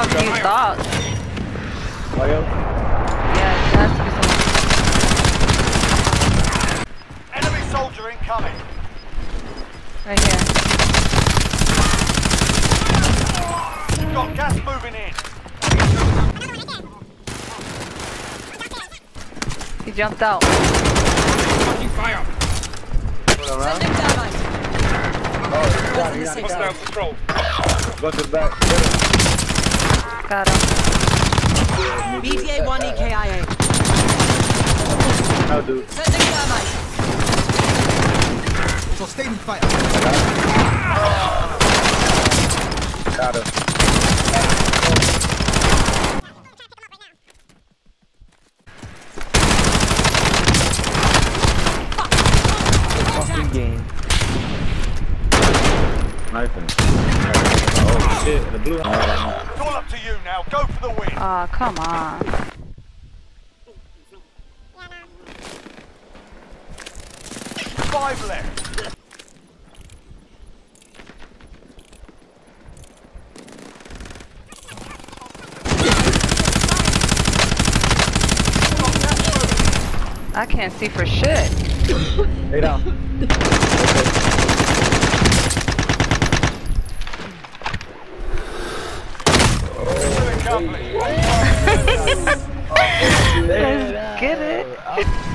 You thought. Mario? Yeah, it has to be someone. Enemy soldier incoming. Right here. Got gas moving in. He jumped out. Fucking fire! Sending thermite. Oh, he got Hostile control. Go to the back. Got him. BTA 1 EKIA. No, dude. Sending thermite. Sustaining fire. Got him. Fucking game. Sniping. Oh shit, the blue. It's all up to you now. Go for the win. Aw, come on. 5 left. I can't see for shit. Lay down. Mission accomplished. Let's get it.